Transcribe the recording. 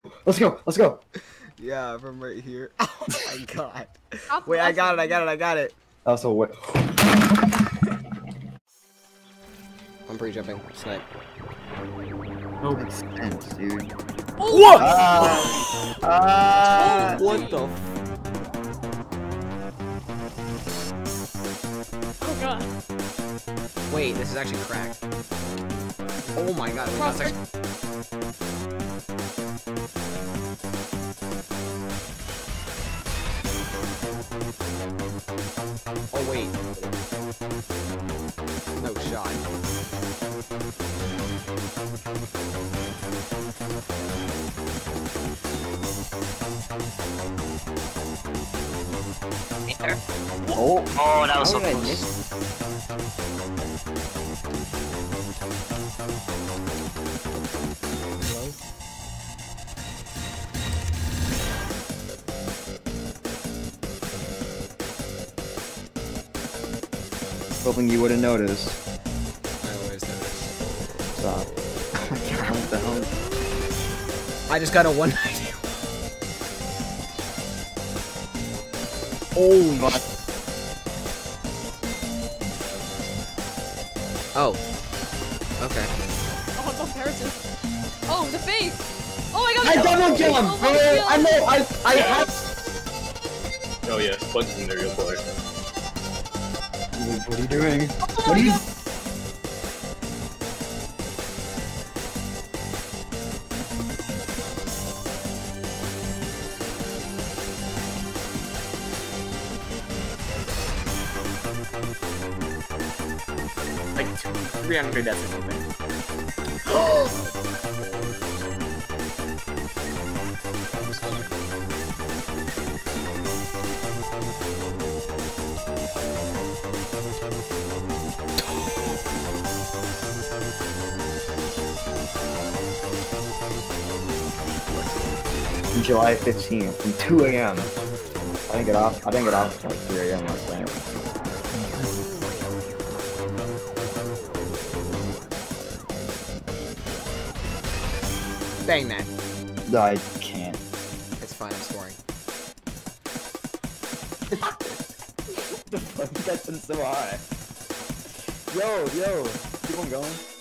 Let's go. Let's go. Yeah, from right here. Oh my god. Wait, I got it. Also, what? I'm pre-jumping. Snipe. Oh, makes sense, dude. What? What the? Oh god. Wait, this is actually cracked. Oh my god. Wait, that's actually... Oh wait. No shot. There. Oh, Oh, that was so how did I close. miss? Hoping you wouldn't notice. I always notice. Stop. What the hell? I just got a 190. Holy God. Oh. Okay. Oh, no comparison. Oh, the face. Oh my god. I double kill him! Oh, my God. I know, I have. Oh yeah, Bugs in there, you'll play. What are you doing? Oh, What are you? God. Like 300 deaths or something. July 15th from 2 a.m. I didn't get off until like 3 a.m. last night. Bang that. No, I can't. It's fine, I'm scoring. The fuck, that's been so high. Yo, keep on going.